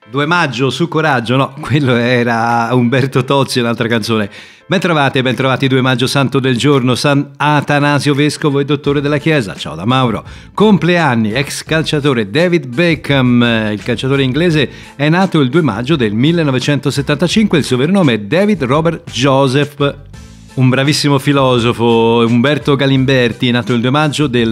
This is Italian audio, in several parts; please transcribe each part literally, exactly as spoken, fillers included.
due maggio su Coraggio, no, quello era Umberto Tozzi, un'altra canzone. Bentrovate, bentrovati due maggio, santo del giorno, San Atanasio Vescovo e dottore della Chiesa. Ciao da Mauro. Compleanni, ex calciatore David Beckham, il calciatore inglese, è nato il due maggio del millenovecentosettantacinque, il suo vero nome è David Robert Joseph. Un bravissimo filosofo, Umberto Galimberti, nato il due maggio del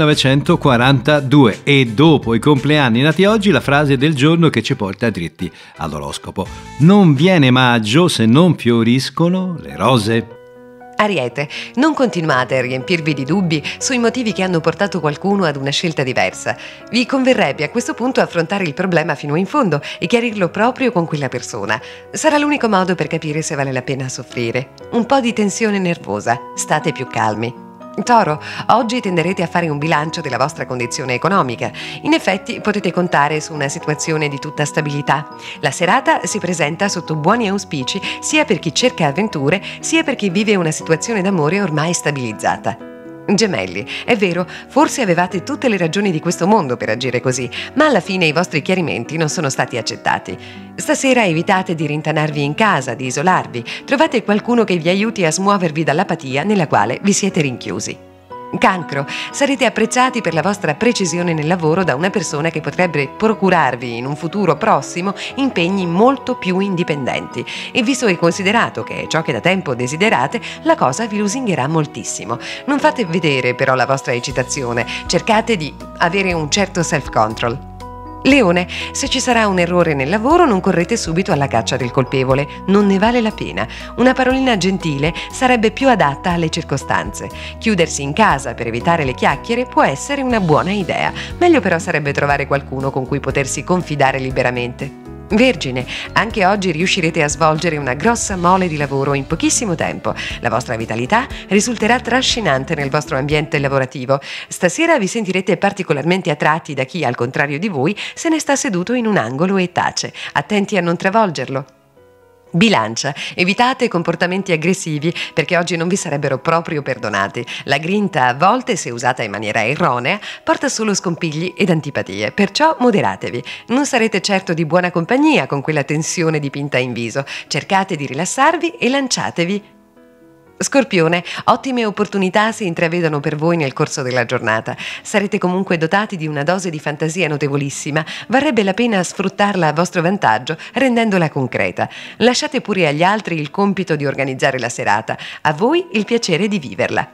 millenovecentoquarantadue, e dopo i compleanni nati oggi la frase del giorno che ci porta dritti all'oroscopo: non viene maggio se non fioriscono le rose. Ariete, non continuate a riempirvi di dubbi sui motivi che hanno portato qualcuno ad una scelta diversa. Vi converrebbe a questo punto affrontare il problema fino in fondo e chiarirlo proprio con quella persona. Sarà l'unico modo per capire se vale la pena soffrire. Un po' di tensione nervosa, state più calmi. Toro, oggi tenderete a fare un bilancio della vostra condizione economica. In effetti potete contare su una situazione di tutta stabilità. La serata si presenta sotto buoni auspici sia per chi cerca avventure sia per chi vive una situazione d'amore ormai stabilizzata. Gemelli, è vero, forse avevate tutte le ragioni di questo mondo per agire così, ma alla fine i vostri chiarimenti non sono stati accettati. Stasera evitate di rintanarvi in casa, di isolarvi, trovate qualcuno che vi aiuti a smuovervi dall'apatia nella quale vi siete rinchiusi. Cancro, sarete apprezzati per la vostra precisione nel lavoro da una persona che potrebbe procurarvi in un futuro prossimo impegni molto più indipendenti, e visto e considerato che è ciò che da tempo desiderate, la cosa vi lusingherà moltissimo. Non fate vedere però la vostra eccitazione, cercate di avere un certo self-control. Leone, se ci sarà un errore nel lavoro non correte subito alla caccia del colpevole, non ne vale la pena. Una parolina gentile sarebbe più adatta alle circostanze. Chiudersi in casa per evitare le chiacchiere può essere una buona idea, meglio però sarebbe trovare qualcuno con cui potersi confidare liberamente. Vergine, anche oggi riuscirete a svolgere una grossa mole di lavoro in pochissimo tempo. La vostra vitalità risulterà trascinante nel vostro ambiente lavorativo. Stasera vi sentirete particolarmente attratti da chi, al contrario di voi, se ne sta seduto in un angolo e tace. Attenti a non travolgerlo. Bilancia, evitate comportamenti aggressivi perché oggi non vi sarebbero proprio perdonati. La grinta, a volte, se usata in maniera erronea, porta solo scompigli ed antipatie, perciò moderatevi. Non sarete certo di buona compagnia con quella tensione dipinta in viso. Cercate di rilassarvi e lanciatevi. Scorpione, ottime opportunità si intravedono per voi nel corso della giornata. Sarete comunque dotati di una dose di fantasia notevolissima. Varrebbe la pena sfruttarla a vostro vantaggio, rendendola concreta. Lasciate pure agli altri il compito di organizzare la serata, a voi il piacere di viverla.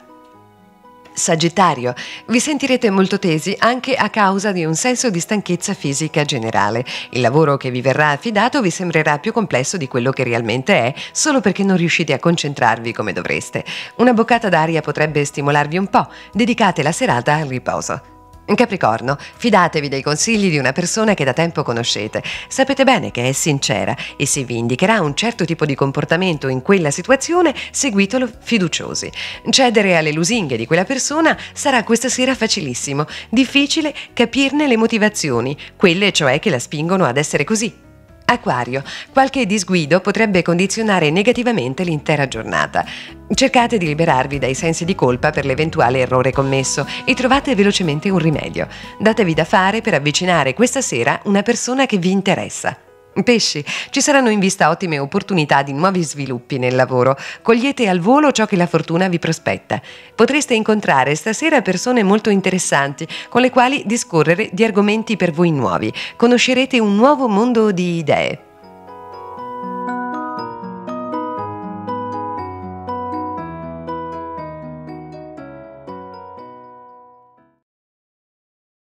Sagittario, vi sentirete molto tesi anche a causa di un senso di stanchezza fisica generale. Il lavoro che vi verrà affidato vi sembrerà più complesso di quello che realmente è, solo perché non riuscite a concentrarvi come dovreste. Una boccata d'aria potrebbe stimolarvi un po', dedicate la serata al riposo. Capricorno, fidatevi dei consigli di una persona che da tempo conoscete. Sapete bene che è sincera e se vi indicherà un certo tipo di comportamento in quella situazione, seguitelo fiduciosi. Cedere alle lusinghe di quella persona sarà questa sera facilissimo. Difficile capirne le motivazioni, quelle cioè che la spingono ad essere così. Acquario, qualche disguido potrebbe condizionare negativamente l'intera giornata. Cercate di liberarvi dai sensi di colpa per l'eventuale errore commesso e trovate velocemente un rimedio. Datevi da fare per avvicinare questa sera una persona che vi interessa. Pesci, ci saranno in vista ottime opportunità di nuovi sviluppi nel lavoro. Cogliete al volo ciò che la fortuna vi prospetta. Potreste incontrare stasera persone molto interessanti con le quali discorrere di argomenti per voi nuovi. Conoscerete un nuovo mondo di idee.